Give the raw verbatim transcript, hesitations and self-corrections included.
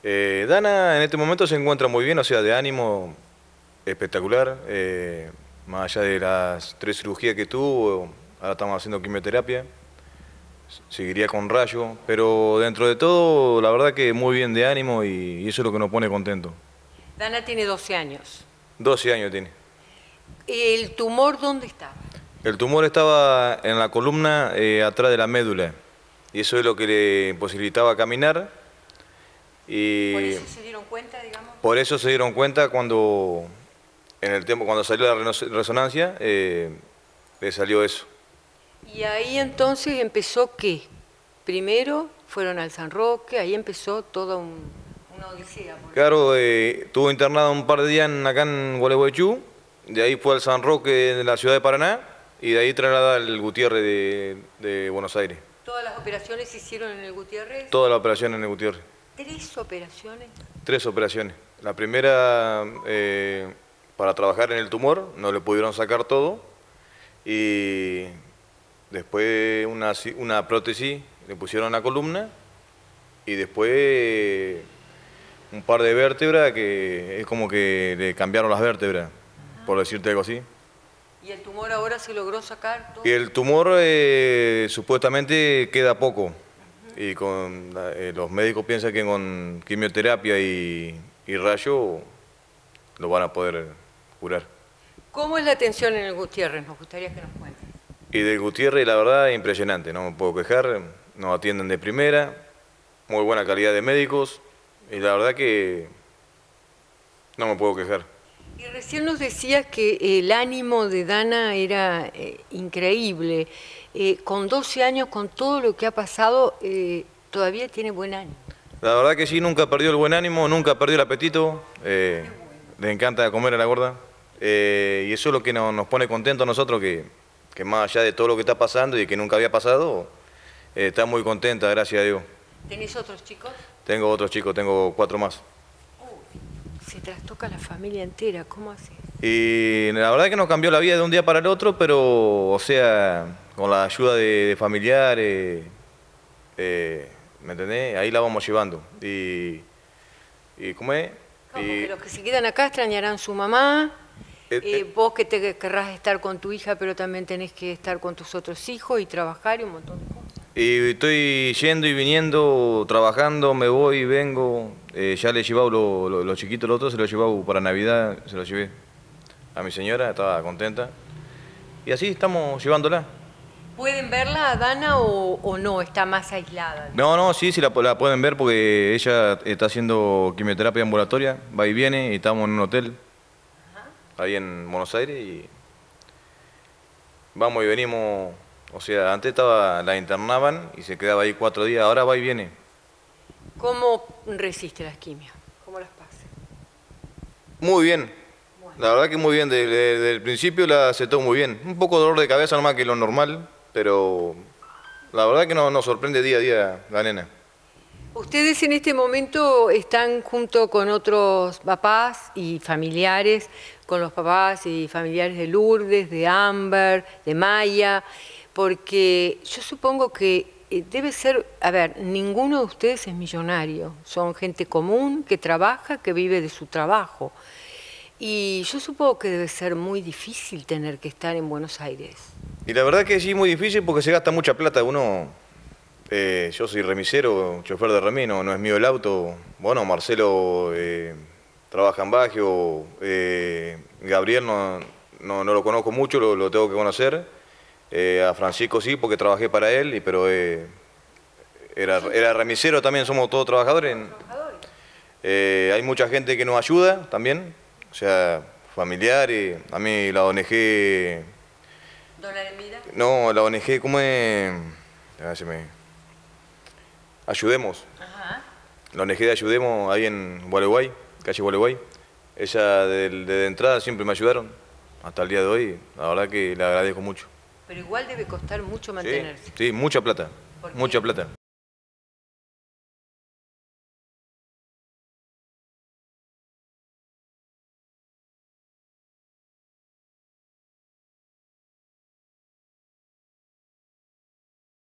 Eh, Dana en este momento se encuentra muy bien, o sea, de ánimo espectacular. Eh, más allá de las tres cirugías que tuvo, ahora estamos haciendo quimioterapia. Seguiría con rayo, pero dentro de todo, la verdad que muy bien de ánimo y, y eso es lo que nos pone contento. Dana tiene doce años. doce años tiene. ¿El tumor dónde estaba? El tumor estaba en la columna eh, atrás de la médula y eso es lo que le imposibilitaba caminar. Y ¿Por eso se dieron cuenta, digamos? Por eso se dieron cuenta cuando, en el tiempo, cuando salió la resonancia, eh, le salió eso. Y ahí entonces empezó ¿qué? Primero fueron al San Roque, ahí empezó toda un, una odisea. Claro, eh, estuvo internado un par de días en, acá en Gualeguaychú, de ahí fue al San Roque de la ciudad de Paraná y de ahí trasladada al Gutiérrez de, de Buenos Aires. ¿Todas las operaciones se hicieron en el Gutiérrez? Toda la operación en el Gutiérrez. ¿Tres operaciones? Tres operaciones. La primera, eh, para trabajar en el tumor, no le pudieron sacar todo y después una, una prótesis, le pusieron la columna y después un par de vértebras que es como que le cambiaron las vértebras, ah. por decirte algo así. ¿Y el tumor ahora se logró sacar todo? Y el tumor eh, supuestamente queda poco. Uh-huh. Y con eh, los médicos piensan que con quimioterapia y, y rayo lo van a poder curar. ¿Cómo es la atención en el Gutiérrez? Nos gustaría que nos cuentes. Y del Gutiérrez, la verdad, impresionante, no me puedo quejar, nos atienden de primera, muy buena calidad de médicos, y la verdad que no me puedo quejar. Y recién nos decías que el ánimo de Dana era eh, increíble. Eh, con doce años, con todo lo que ha pasado, eh, todavía tiene buen ánimo. La verdad que sí, nunca perdió el buen ánimo, nunca perdió el apetito, eh, le encanta comer a la gorda, eh, y eso es lo que nos, nos pone contentos a nosotros, que... que más allá de todo lo que está pasando y que nunca había pasado, eh, está muy contenta, gracias a Dios. ¿Tenés otros chicos? Tengo otros chicos, tengo cuatro más. Uy, se trastoca la familia entera, ¿cómo haces? Y la verdad que nos cambió la vida de un día para el otro, pero, o sea, con la ayuda de, de familiares, eh, ¿me entendés? Ahí la vamos llevando. Y, y ¿cómo es? Como y, que los que se quedan acá extrañarán su mamá. Eh, Eh, eh, vos que te querrás estar con tu hija, pero también tenés que estar con tus otros hijos y trabajar y un montón de cosas. Y estoy yendo y viniendo, trabajando, me voy y vengo. Eh, ya le he llevado los lo, lo chiquitos, los otros se los he llevado para Navidad, se los llevé a mi señora, estaba contenta. Y así estamos llevándola. ¿Pueden verla a Dana o, o no? ¿Está más aislada? No, no, sí, sí la, la pueden ver porque ella está haciendo quimioterapia ambulatoria, va y viene y estamos en un hotel. Ahí en Buenos Aires y vamos y venimos, o sea, antes estaba, la internaban y se quedaba ahí cuatro días, ahora va y viene. ¿Cómo resiste las quimios? ¿Cómo las pasa? Muy bien, bueno. La verdad que muy bien, desde, desde el principio la aceptó muy bien. Un poco de dolor de cabeza nomás que lo normal, pero la verdad que nos, nos sorprende día a día la nena. Ustedes en este momento están junto con otros papás y familiares, con los papás y familiares de Lourdes, de Amber, de Maya, porque yo supongo que debe ser, a ver, ninguno de ustedes es millonario, son gente común que trabaja, que vive de su trabajo. Y yo supongo que debe ser muy difícil tener que estar en Buenos Aires. Y la verdad que sí, muy difícil porque se gasta mucha plata uno. Eh, yo soy remisero, chofer de remis, no, no es mío el auto. Bueno, Marcelo eh, trabaja en Baggio, eh, Gabriel no, no, no lo conozco mucho, lo, lo tengo que conocer. Eh, a Francisco sí, porque trabajé para él, y, pero eh, era, era remisero también, somos todos trabajadores. Eh, hay mucha gente que nos ayuda también, o sea, familiares, a mí la O N G... ¿Dona Ermida? No, la O N G, ¿cómo es? A ver si me... Ayudemos. Ajá. La O N G de Ayudemos ahí en Gualeguay, calle Gualeguay. Ella de, de entrada siempre me ayudaron, hasta el día de hoy. La verdad que le agradezco mucho. Pero igual debe costar mucho mantenerse. Sí, sí, mucha plata, mucha plata.